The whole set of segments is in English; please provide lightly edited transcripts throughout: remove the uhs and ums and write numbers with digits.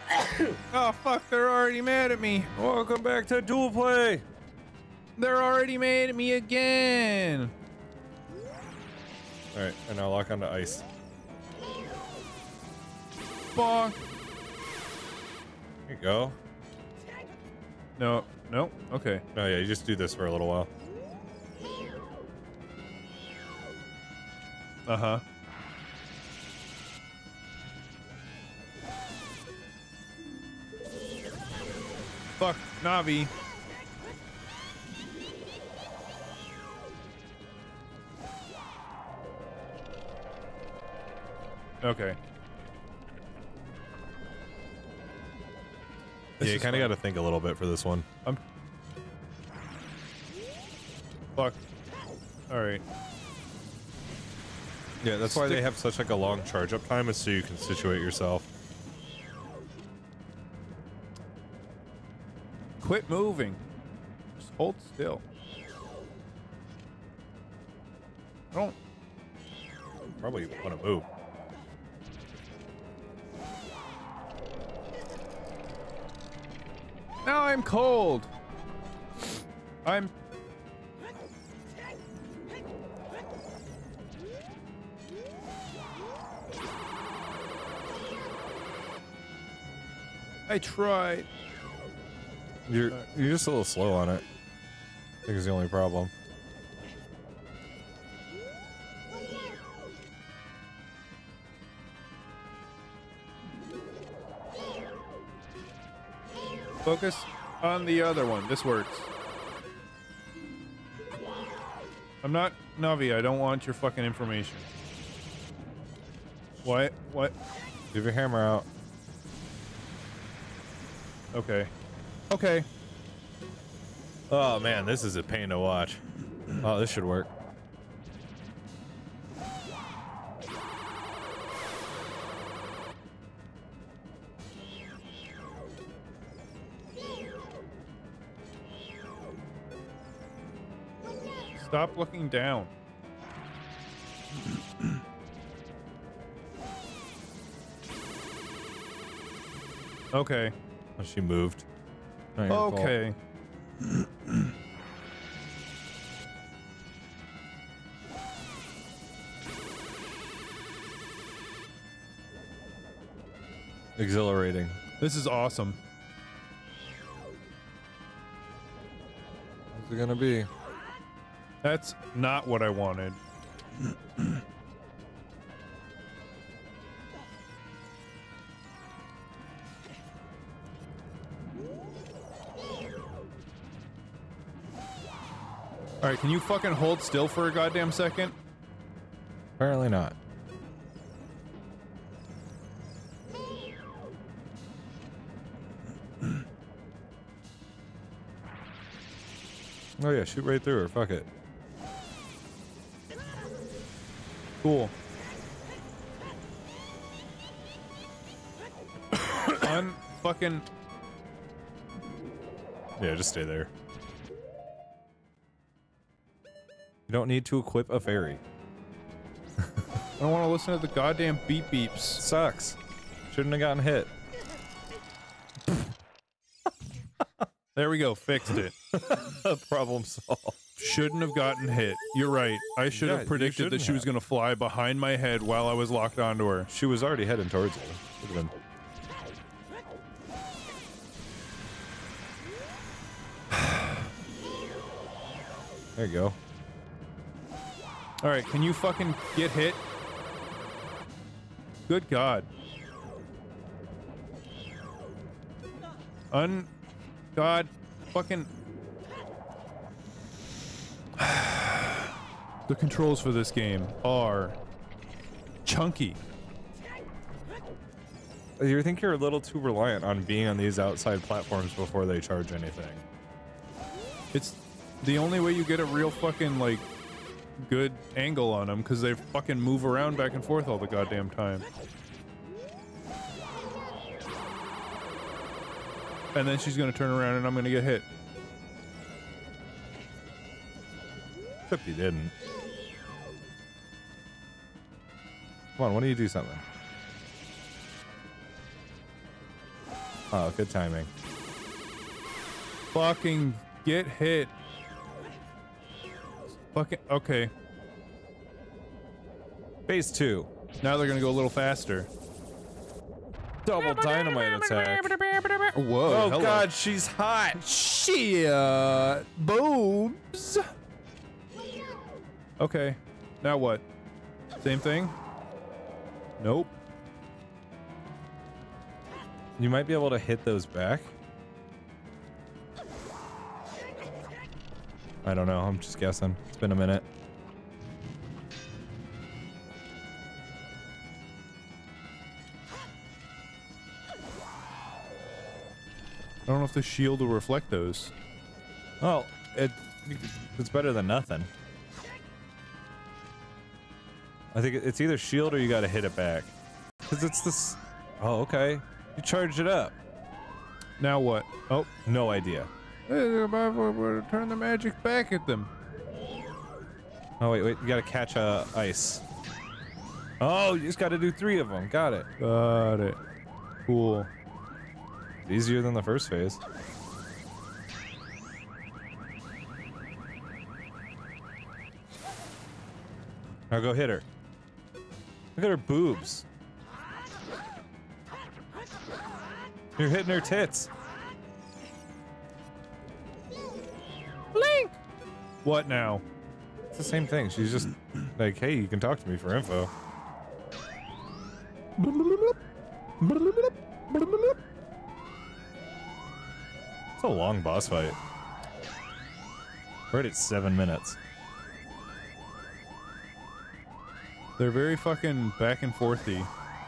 Oh fuck, they're already mad at me. Welcome back to Dual Play. They're already mad at me again. Alright, and now lock onto ice. Bonk. There you go. No, no, okay. Oh yeah, you just do this for a little while. Uh-huh. Fuck, Navi. Okay. Yeah, you kind of got to think a little bit for this one. Fuck. Alright. Yeah, that's why they have such like a long charge up time, is so you can situate yourself. Quit moving. Just hold still. I don't... Probably want to move. Now I'm cold. I'm... I tried. You're just a little slow on it. I think is the only problem. Focus on the other one. This works. I'm not Navi. I don't want your fucking information. What? What? Leave your hammer out. Okay. Okay. Oh man, this is a pain to watch. Oh, this should work. Stop looking down. Okay. Oh, she moved. Not your fault. Okay. Exhilarating. This is awesome. What's it gonna be? That's not what I wanted. Alright, can you fucking hold still for a goddamn second? Apparently not. Oh yeah, shoot right through her. Fuck it. Cool. I'm fucking... Yeah, just stay there. You don't need to equip a fairy. I don't want to listen to the goddamn beep beeps. Sucks. Shouldn't have gotten hit. There we go, fixed it. Problem solved. Shouldn't have gotten hit. You're right. I should Yeah, have you predicted that shouldn't she was have. going to fly behind my head while I was locked onto her. She was already heading towards you. Would've been. There you go. Alright, can you fucking get hit? Good God. God fucking... The controls for this game are chunky. You think you're a little too reliant on being on these outside platforms before they charge anything. It's the only way you get a real fucking, like, good angle on them, because they fucking move around back and forth all the goddamn time. And then she's gonna turn around and I'm gonna get hit. Except you didn't. Come on, why don't you do something? Oh, good timing. Fucking get hit. Fucking okay. Phase 2. Now they're gonna go a little faster. Double dynamite attack. Whoa. Oh hello. god, she's hot. Shit. Boobs. Okay. Now what? Same thing? Nope. You might be able to hit those back. I don't know. I'm just guessing. It's been a minute. I don't know if the shield will reflect those. Well, it's better than nothing. I think it's either shield or you gotta hit it back. Because it's this... Oh, okay. You charged it up. Now what? Oh. No idea. Turn the magic back at them. Oh, wait. You gotta catch ice. Oh, you just gotta do 3 of them. Got it. Got it. Cool. Easier than the first phase. Now go hit her. Look at her boobs. You're hitting her tits. Link! What now? It's the same thing. She's just like, hey, you can talk to me for info. It's a long boss fight. We're at 7 minutes. They're very fucking back and forthy.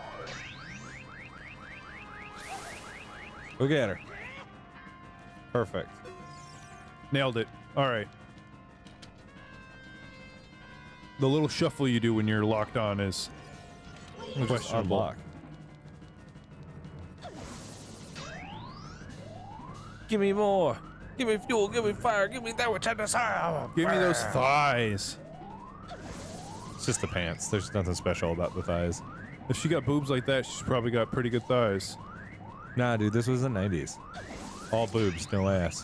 Look at her. Perfect. Nailed it. Alright. The little shuffle you do when you're locked on is questionable. Unlock. Give me more. Give me fuel. Give me fire. Give me that which I desire. Give me those thighs. It's just the pants. There's nothing special about the thighs. If she got boobs like that, she's probably got pretty good thighs. Nah, dude, this was the 90s. All boobs, no ass.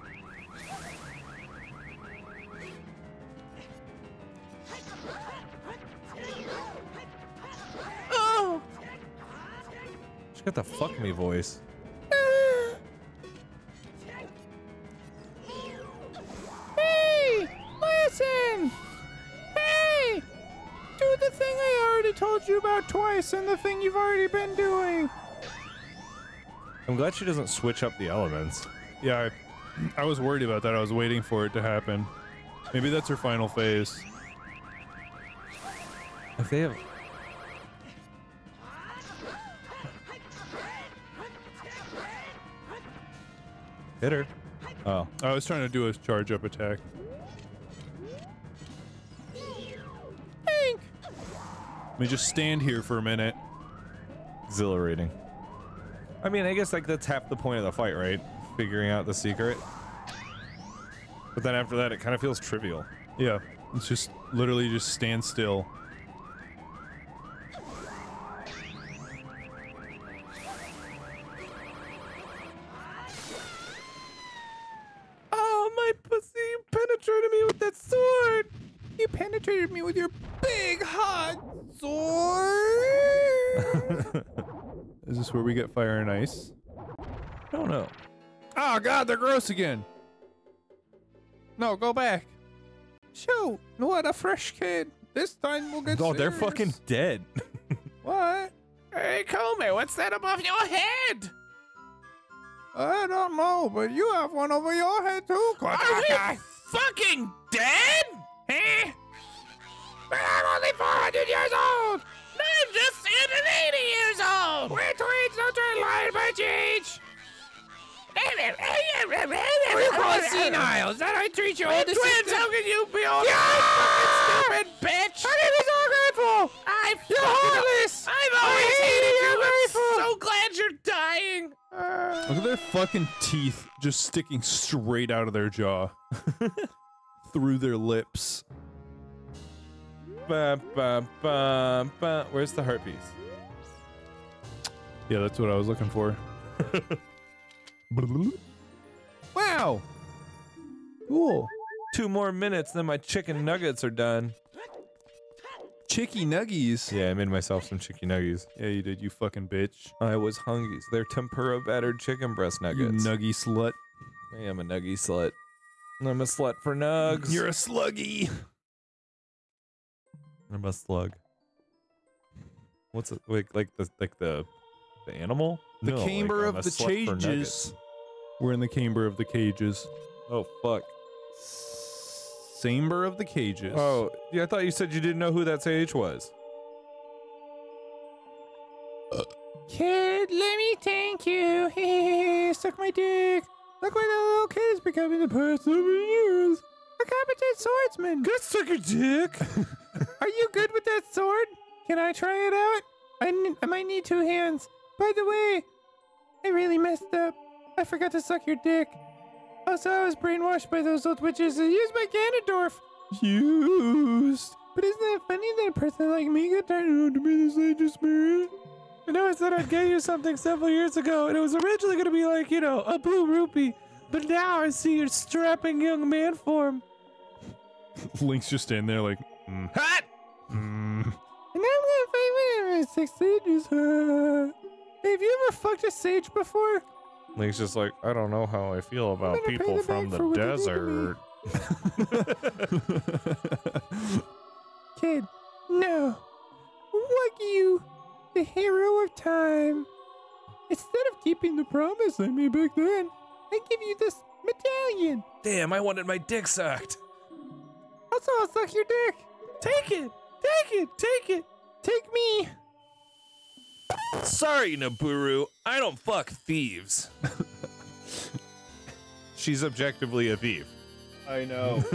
Oh! She got the fuck me voice. Hey! Listen! Hey! Do the thing I already told you about twice and the thing you've already been doing. I'm glad she doesn't switch up the elements. Yeah, I was worried about that. I was waiting for it to happen. Maybe that's her final phase. If they have... Hit her. Oh. I was trying to do a charge up attack. Hank! Let me just stand here for a minute. Exhilarating. I mean, I guess like that's half the point of the fight, right? Figuring out the secret. But then after that, it kind of feels trivial. Yeah, it's just literally just stand still. Oh, my pussy! You penetrated me with that sword! You penetrated me with your big hot sword! Is this where we get fire and ice? I don't know. Oh god, they're gross again! No, go back. Shoot, what a fresh kid. This time we'll get Oh, they're serious. fucking dead. What? Hey, Comey, what's that above your head? I don't know, but you have one over your head too. Are we fucking dead? Eh? But I'm only 400 years old! I'm just 180 years old! We're twins, don't try to lie about your age! What do you call it senile? Is that how I treat your older twins, sister? how can you be all Yeah! stupid bitch? How can you be so ungrateful? You're heartless! I've always hated you. ungrateful! I'm so glad you're dying. Look at their fucking teeth just sticking straight out of their jaw. Through their lips. Ba, ba, ba, ba. Where's the heart piece? Yeah, that's what I was looking for. Wow. Cool. 2 more minutes, then my chicken nuggets are done. Chicky nuggies. Yeah, I made myself some chicken nuggies. Yeah, you did, you fucking bitch. I was hungry. They're tempura battered chicken breast You nuggets. nuggy slut. I am a nuggy slut. I'm a slut for nugs. You're a sluggy. I'm a slug. What's it like the animal? The No, camber I'm of a the slut for cages. nuggets. We're in the camber of the cages. Oh fuck. Samber of the cages. Oh, yeah, I thought you said you didn't know who that sage was. Kid, let me thank you. Suck my dick. Look what the little kid is becoming the past 7 years. A competent swordsman. Go suck your dick. Are you good with that sword? Can I try it out? I might need 2 hands. By the way, I really messed up. I forgot to suck your dick. Also, I was brainwashed by those old witches and used my Ganondorf. Used. But isn't it funny that a person like me got turned out to be the sage of spirit? I know I said I'd get you something several years ago, and it was originally going to be like, you know, a blue rupee. But now I see your strapping young man form. Link's just standing there like, Hot. And now I'm gonna fight with 6 sages. Have you ever fucked a sage before? Link's just like, I don't know how I feel about gonna pay people them from back the for what they did to desert. Kid, no. Fuck you, the hero of time. Instead of keeping the promise I made back then, I give you this medallion. Damn, I wanted my dick sucked. Also, I'll suck your dick. Take it. Take it. Take it. Take me. Sorry, Naburu. I don't fuck thieves. She's objectively a thief. I know.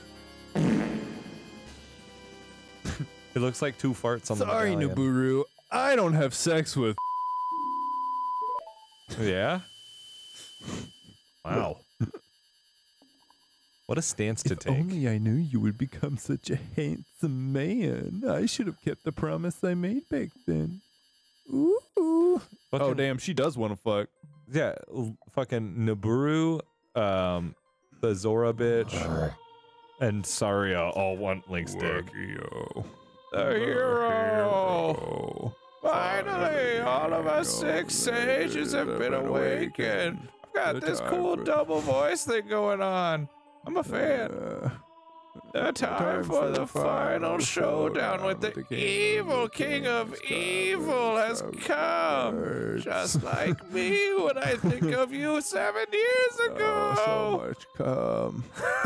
It looks like 2 farts on the Sorry, medallion. Naburu. I don't have sex with. Yeah? Wow. What a stance to take. Only I knew you would become such a handsome man. I should have kept the promise I made back then. Ooh. Fucking- Oh, damn, she does want to fuck. Yeah, fucking Naburu, the Zora bitch, and Saria all want Link's dick. The hero! Finally, all of us 6 sages have been awakened. I've got this cool double voice thing going on. I'm a fan. The time for the final showdown with the evil king of evil has come. Just like me when I think of you 7 years ago. So much cum.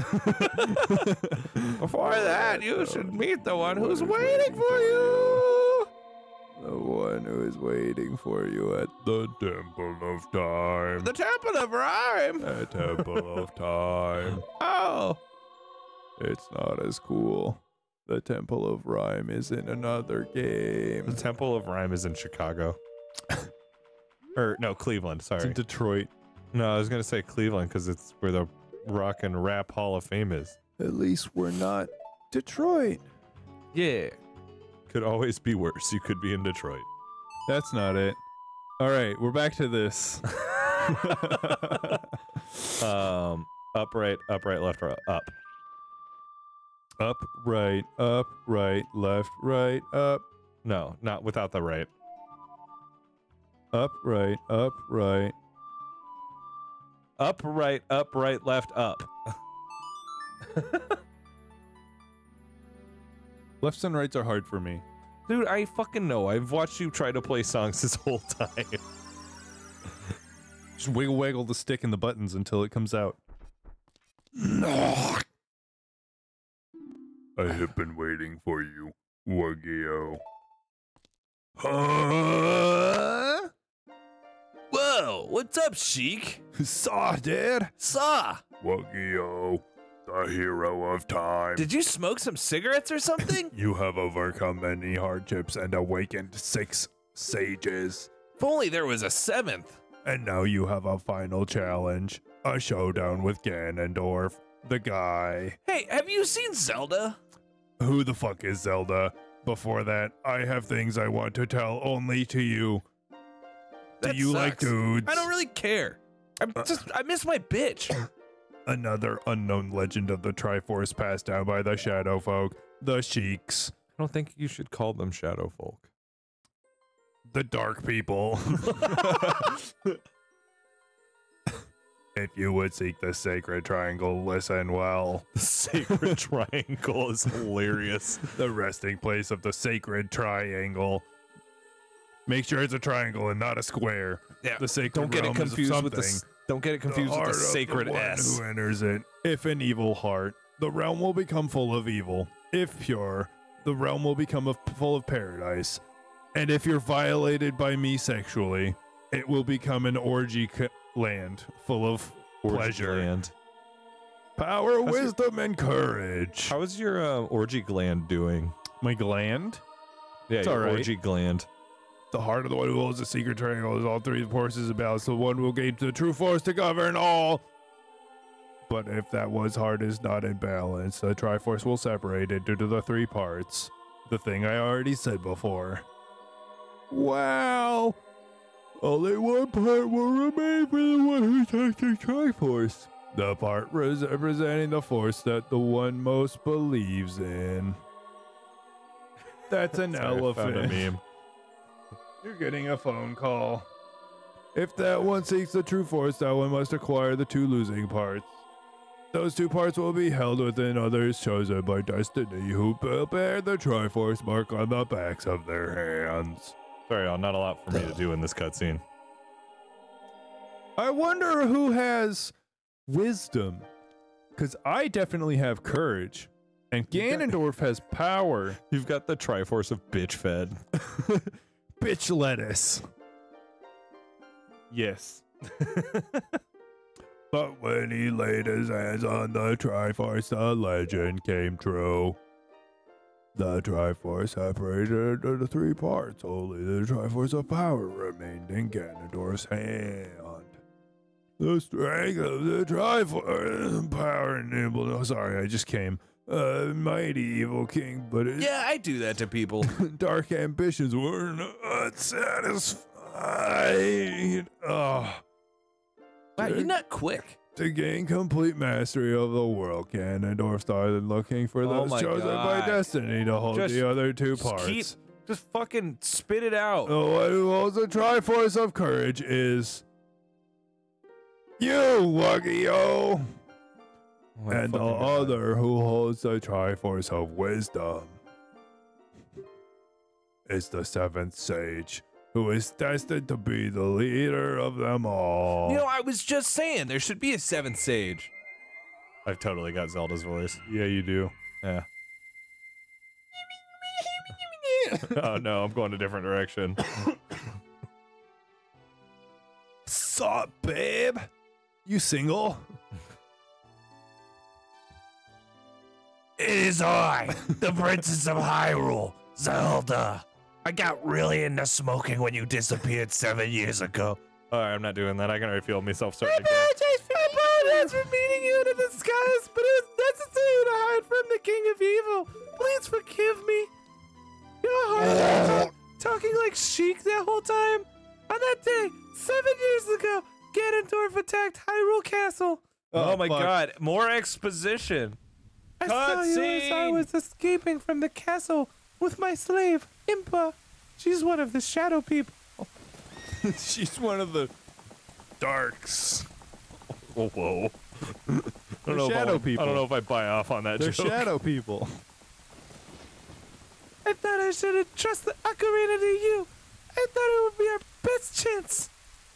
Before that, you should meet the one who's waiting for you. The one who is waiting for you at the Temple of Time. The Temple of Rhyme. The Temple of Time. Oh. It's not as cool. The Temple of Rhyme is in another game. The Temple of Rhyme is in Chicago. Or, no, Cleveland, It's sorry. in Detroit. No, I was going to say Cleveland because it's where the Rock and Rap Hall of Fame is. At least we're not Detroit. Yeah. Could always be worse. You could be in Detroit. That's not it. All right, we're back to this. Upright, left, up. Up, right, left, right, up. No, not without the right. Up, right, Upright, left, up. Lefts and rights are hard for me. Dude, I fucking know. I've watched you try to play songs this whole time. Just wiggle the stick and the buttons until it comes out. I have been waiting for you, Wagio. Huh? Whoa, what's up, Sheik? Saw, Dad. Saw. Wagio, the hero of time. Did you smoke some cigarettes or something? You have overcome many hardships and awakened 6 sages. If only there was a 7th. And now you have a final challenge. A showdown with Ganondorf, the guy. Hey, have you seen Zelda? Who the fuck is Zelda? Before that, I have things I want to tell only to you. That you like sucks. dudes? I don't really care. I miss my bitch. Another unknown legend of the Triforce passed down by the Shadow Folk, the Sheiks, I don't think you should call them shadow folk. the Dark People. If you would seek the Sacred Triangle, listen well. The sacred triangle is hilarious. The resting place of the Sacred Triangle. Make sure it's a triangle and not a square. Yeah. The sacred Don't get it realm is confused with something. don't get it confused with heart the of sacred one S. who enters it. If an evil heart, the realm will become full of evil. If pure, the realm will become full of paradise. And if you're violated by me sexually, it will become an orgy land full of pleasure, Land. power, How's your- wisdom, and courage. How is your orgy gland doing? My gland? Yeah, It's your all right. orgy gland. The heart of the one who holds the secret triangle is all three forces in balance. The one will gain the true force to govern all. But if that one's heart is not in balance, the Triforce will separate it due to the three parts. The thing I already said before. Wow! Only one part will remain for the one who takes the Triforce. The part representing the force that the one most believes in. That's an Sorry, I found a elephant. meme. You're getting a phone call. If that one seeks the true force, that one must acquire the two losing parts. Those two parts will be held within others chosen by destiny who will bear the Triforce mark on the backs of their hands. Sorry, y'all, not a lot for me to do in this cutscene. I wonder who has wisdom. Because I definitely have courage. And Ganondorf has power. You've got the Triforce of bitch fed. Bitch lettuce. Yes. But when he laid his hands on the Triforce, the legend came true. The Triforce separated into the three parts. Only the Triforce of power remained in Ganondorf's hand. The strength of the Triforce power enabled. Oh, sorry, I just came. Mighty evil king, but his Yeah, I do that to people. dark ambitions were not satisfied. Oh. Wow, you're not quick. To gain complete mastery of the world, Ganondorf started looking for Oh those my chosen by God. destiny to hold Just- the other two Just parts. just fucking spit it out. The one who holds the Triforce of Courage is you, Luggio. Oh my And the fucking God. other who holds the Triforce of Wisdom is the seventh sage, who is destined to be the leader of them all. You know, I was just saying there should be a seventh sage. I've totally got Zelda's voice. Yeah, you do. Yeah. Oh no, I'm going a different direction. Sup, babe? You single? It is I, the Princess of Hyrule, Zelda. I got really into smoking when you disappeared 7 years ago. Alright, I'm not doing that. I can already feel myself starting to I apologize for meeting you into the skies, but it was necessary to hide from the King of Evil. Please forgive me. You know how hard I was talking like Sheik that whole time? On that day, 7 years ago, Ganondorf attacked Hyrule Castle. Oh, my fuck. god, more exposition. I saw you as I Cutscene. was escaping from the castle with my slave, Impa. She's one of the shadow people. She's one of the darks. Oh, whoa. I They're don't know shadow if people. I don't know if I buy off on that They're joke. shadow people. I thought I should entrust the ocarina to you. I thought it would be our best chance.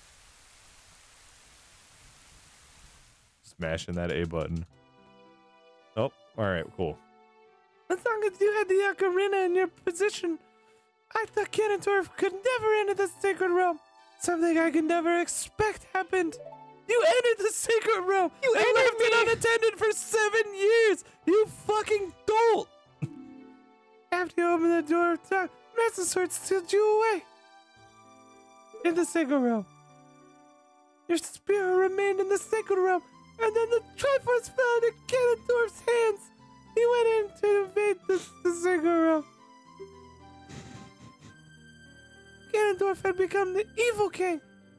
Smashing that A button. Oh, alright, cool. As long as you had the ocarina in your position, I thought Ganondorf could never enter the sacred realm. Something I could never expect happened. You entered the sacred realm. You left it unattended for 7 years. You fucking dolt. After you opened the door of dark, Master Sword sealed you away. In the sacred realm. Your spirit remained in the sacred realm, and then the Triforce fell into Ganondorf's hands. He went in to invade the sacred realm. Ganondorf had become the evil king,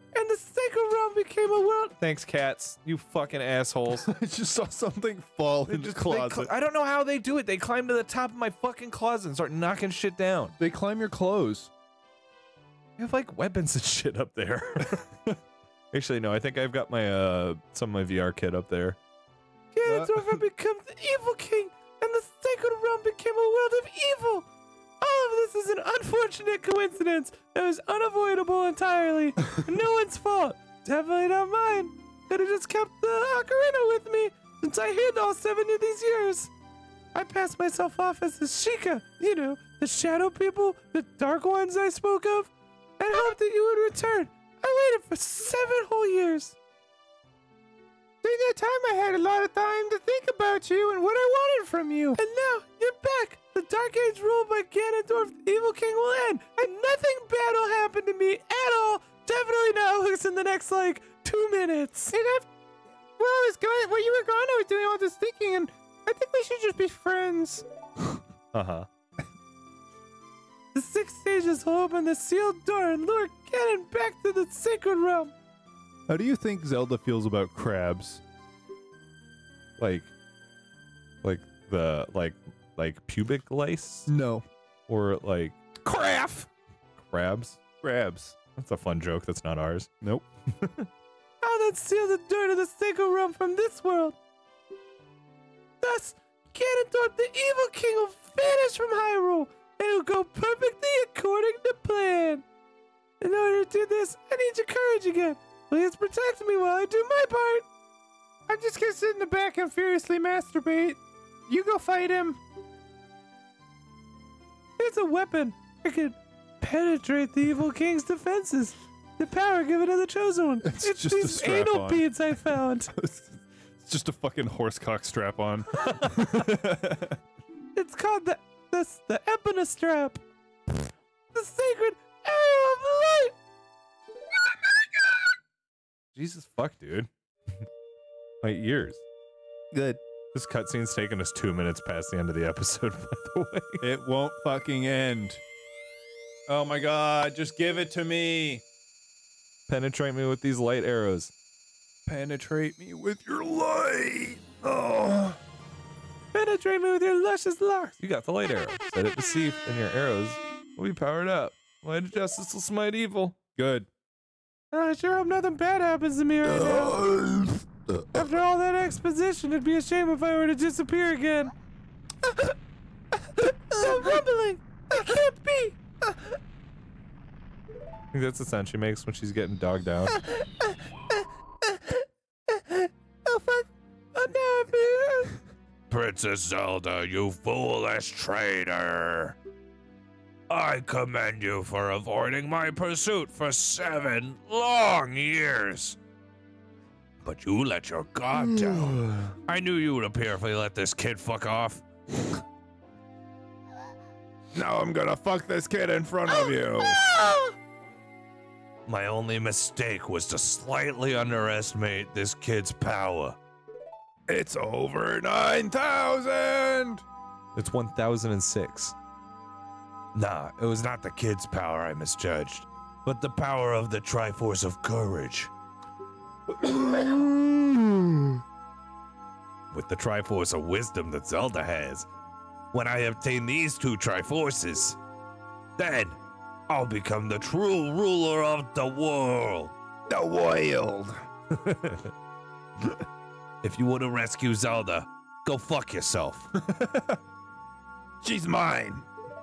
and the sacred realm became a world. Thanks, cats. You fucking assholes. I just saw something fall in the closet. I don't know how they do it. They climb to the top of my fucking closet and start knocking shit down. They climb your clothes. I have like weapons and shit up there. Actually, no, I think I've got my some of my VR kit up there. Ganondorf becomes the evil king, and the sacred realm became a world of evil. All of this is an unfortunate coincidence that was unavoidable entirely. No one's fault. Definitely not mine. Could have just kept the ocarina with me since I hid all 7 of these years. I passed myself off as the Sheikah, you know, the shadow people, the dark ones I spoke of, and hoped that you would return. I waited for 7 whole years. During that time, I had a lot of time to think about you and what I wanted from you. And now, you're back. The Dark Age ruled by Ganondorf, the Evil King, will end, and nothing bad will happen to me at all. Definitely not within the next, like, 2 minutes. Well, I was going, while you were gone, I was doing all this thinking, and I think we should just be friends. Uh-huh. The 6 stages will open the sealed door and lure Ganon back to the sacred realm. How do you think Zelda feels about crabs? Like pubic lice? No. Or like crabs? Crabs. That's a fun joke. That's not ours. Nope. I'll then seal the door to the sacred realm from this world. Thus, Ganondorf, the Evil King, will vanish from Hyrule, and it'll go perfectly according to plan. In order to do this, I need your courage again. Please protect me while I do my part. I'm just gonna sit in the back and furiously masturbate. You go fight him. It's a weapon. I can penetrate the Evil King's defenses. The power given to the Chosen One. It's just a these anal strap-on. beads I found. It's just a fucking horsecock strap on. It's called the Epona strap. The sacred arrow of light. Jesus fuck, dude. My ears. Good. This cutscene's taken us 2 minutes past the end of the episode, by the way. It won't fucking end. Oh my god, just give it to me. Penetrate me with these light arrows. Penetrate me with your light. Oh. Penetrate me with your luscious locks. You got the light arrow. Set it to see, and your arrows will be powered up. Light of justice will smite evil. Good. I sure hope nothing bad happens to me right now. After all that exposition, it'd be a shame if I were to disappear again. Stop rumbling! It can't be! I think that's the sound she makes when she's getting dogged out. Oh fuck! Oh no! Princess Zelda, you foolish traitor! I commend you for avoiding my pursuit for 7 long years. But you let your guard down. I knew you would appear if I let this kid fuck off. Now I'm gonna fuck this kid in front of you. My only mistake was to slightly underestimate this kid's power. It's over 9,000. It's 1006. Nah, it was not the kid's power I misjudged, but the power of the Triforce of Courage. With the Triforce of Wisdom that Zelda has, when I obtain these 2 Triforces, then I'll become the true ruler of the world. The wild. If you want to rescue Zelda, go fuck yourself. She's mine.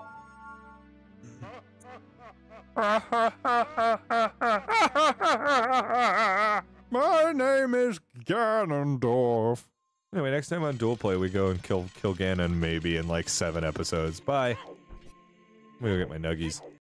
My name is Ganondorf. Anyway, next time on Dual Play, we go and kill Ganon maybe in like 7 episodes. Bye. I'm gonna go get my nuggies.